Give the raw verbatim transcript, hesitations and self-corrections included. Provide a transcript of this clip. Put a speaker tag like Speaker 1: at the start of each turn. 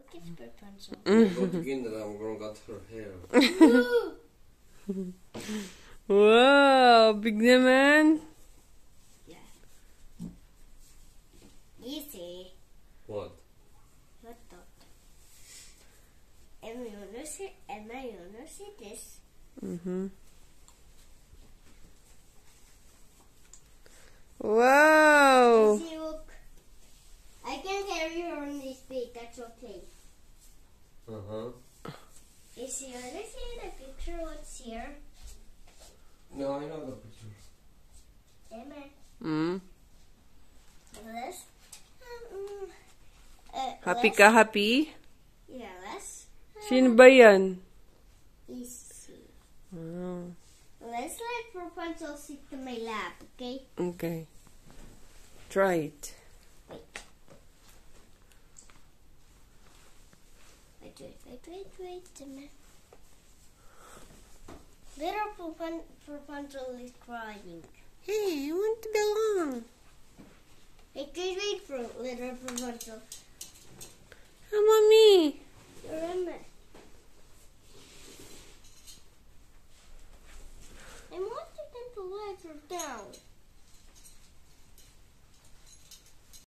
Speaker 1: kiss Rapunzel.
Speaker 2: Go to Kinder, I'm gonna cut her hair.
Speaker 3: Wow, big naman.
Speaker 1: Yeah. Easy.
Speaker 2: What?
Speaker 1: What that? Am I gonna see? Am I gonna see this?
Speaker 3: Mm-hmm. Wow.
Speaker 1: See, look. I can carry her on this feet. That's okay.
Speaker 2: Uh huh.
Speaker 1: Is you wanna see the picture? What's here?
Speaker 2: No, I know the picture.
Speaker 1: Am I?
Speaker 3: Mm.
Speaker 1: Let's. Um, uh,
Speaker 3: Happy
Speaker 1: let's-
Speaker 3: ka, happy?
Speaker 1: Yeah, let's.
Speaker 3: Sino ba yan?
Speaker 1: Easy.
Speaker 3: Oh,
Speaker 1: Let's let Rapunzel sit to my lap, okay?
Speaker 3: okay. Try it.
Speaker 1: Wait. Wait, wait, wait, wait, wait a minute. Little Rapun- Rapunzel is crying.
Speaker 3: Hey, I want to belong.
Speaker 1: Wait, wait, wait for little Rapunzel.
Speaker 3: Come on me.
Speaker 1: Remember. I wanted them to let her down.